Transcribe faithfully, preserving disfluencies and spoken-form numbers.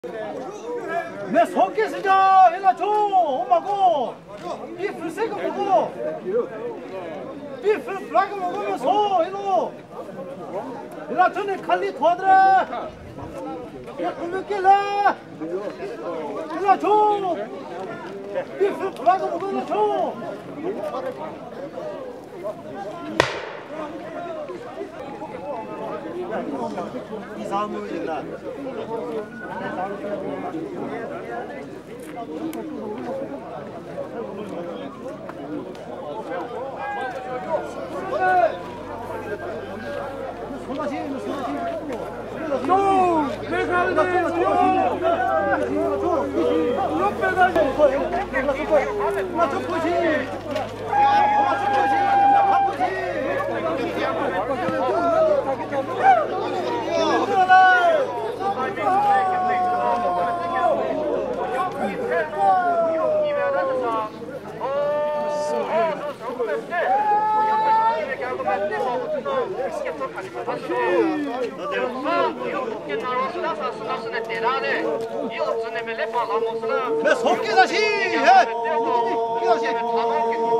내 속에 쓰자 일라 줘 엄마고 이 불새가 먹고 이 플라그 먹으면서 일로 일라 전에 칼리 도와드라 야 굶을게라 일라 줘이 플라그 먹으면서 줘 이사무입니다. 내 속기 다시 해.